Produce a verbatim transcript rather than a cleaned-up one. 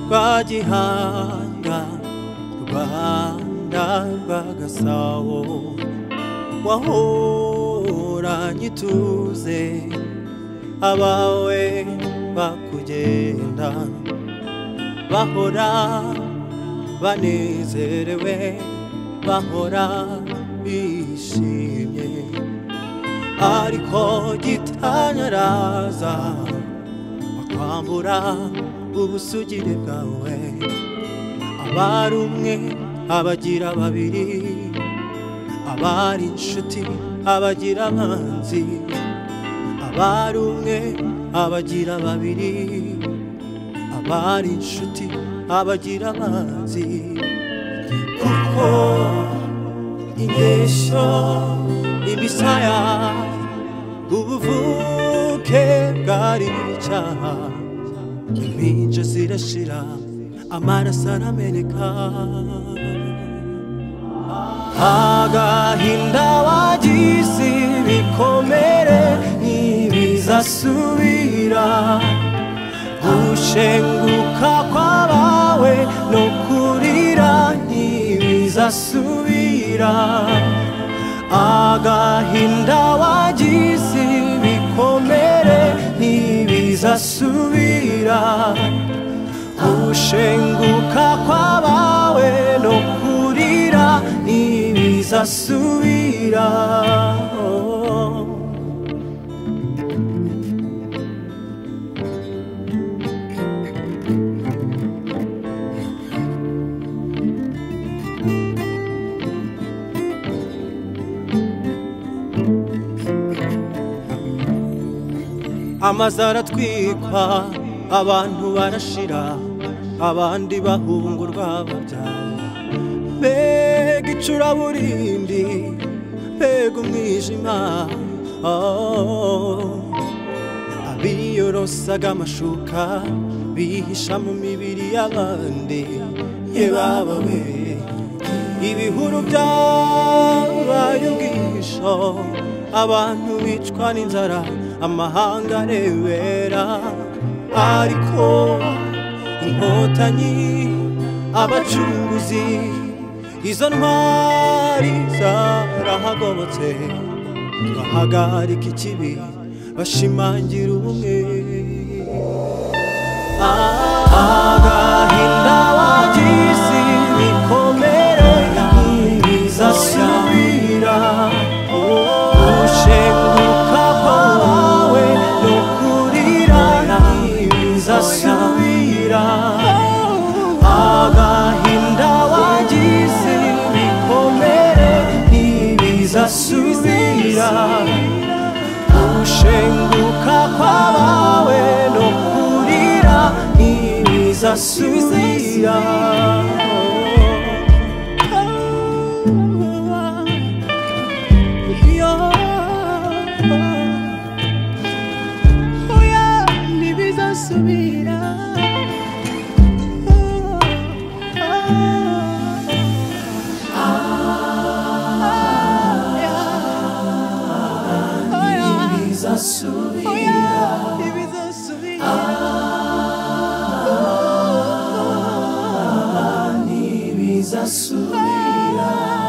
rwa Gihanga Rwanda rwa Gasabo wahoranye ituze abawe bakugenda bahora banezerewe bahora bishimye ariko gitanyaraza bakwambura ubusugire bwawe abari umwe abagira babiri abari inshuti abagira abanzi abari umwe abagira babiri abari inshuti abagira abanzi kuko ingesho imisaya ubuvuke bwari icyaha impinja zirashira amaraso arameneka agahinda wagize ibikomere ntibizasubira gushenguka kwabawe no kurira ntibizasubira agahinda wagize ibikomere ntibizasubira gushenguka kwabawe no kurira ntibizasubira amazu aratwikwa abantu barashira abandi bahungurwa babyara mbega icuraburindi mbega umwijima abiyorosaga amashuka bihisha mu mibiri y'abandi ye baba we ibihuru byabaye ubwisho abantu bicwa n'inzara amahanga arebera ariko inkotanyi abacunguzi izo ntwari zarahagobotse bahagarika ikibi bashimangira ubumwe agahinda wagize ibikomere ntibizasubira gushenguka kwawe no kurira ntibizasubira agahinda wagize ibikomere ntibizasubira gushenguka kwawe no kurira ntibizasubira subira ntibizasubira